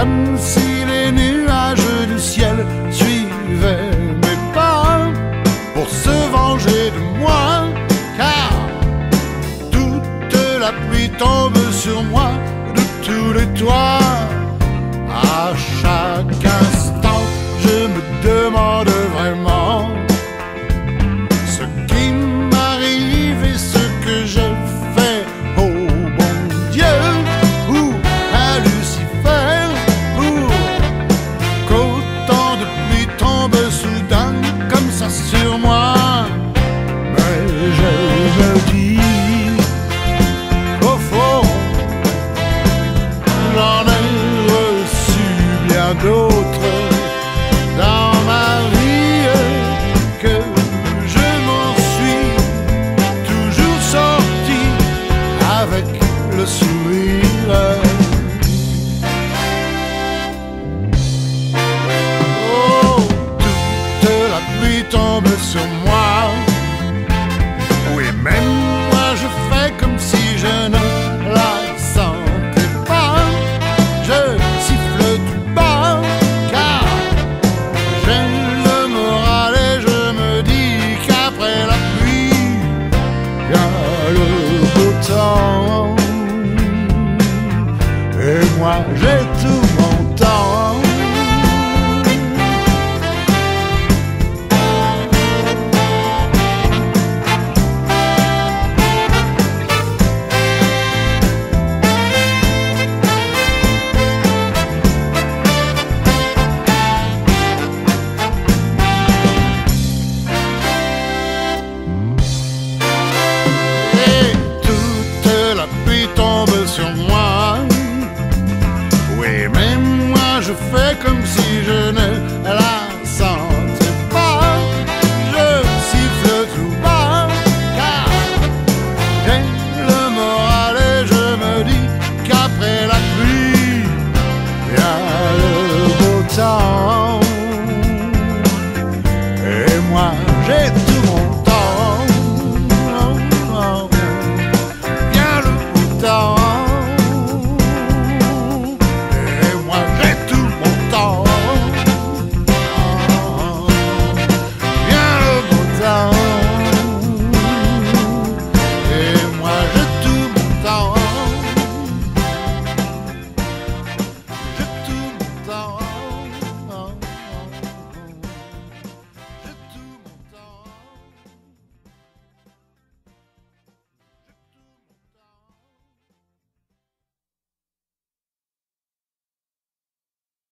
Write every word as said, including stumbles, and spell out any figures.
comme si les nuages du ciel suivaient mes pas pour se venger de moi, car toute la pluie tombe sur moi de tous les toits. À chaque instant, je me demande vraiment ce qui m'arrive et ce que j'ai fait au bon Dieu ou à Lucifer pour qu'autant de pluie tombe soudain comme ça sur moi. Mais je me dis qu'au fond, j'en ai bien d'autres dans ma vie, que je m'en suis toujours sorti avec le sourire. Oh, toute la pluie tombe sur moi. Oui, même moi je fais comme si je ne la sentais pas. Je siffle tout bas, car j'ai le moral et je me dis qu'après la pluie, y a le beau temps. Et moi j'ai tout mon temps. Tombe sur moi. Oui, mais moi je fais comme